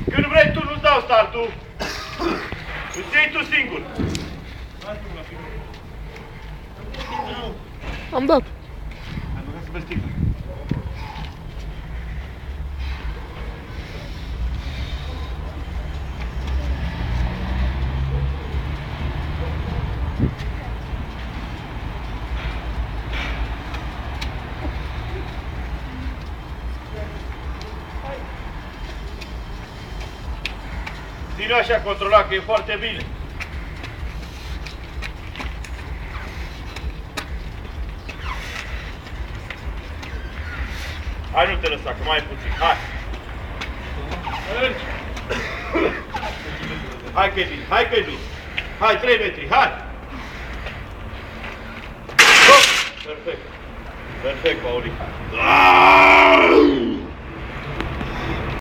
Când vrei tu, nu-ți dau startul. Îți iei tu singur. Am dat. Am băgat să vă sticlă. Ține așa controlat, că e foarte bine. Hai, nu te lăsa, că mai e puțin. Hai! Hai că e bine, hai că e bine. Hai, 3 metri, hai! Perfect. Perfect, Pauli.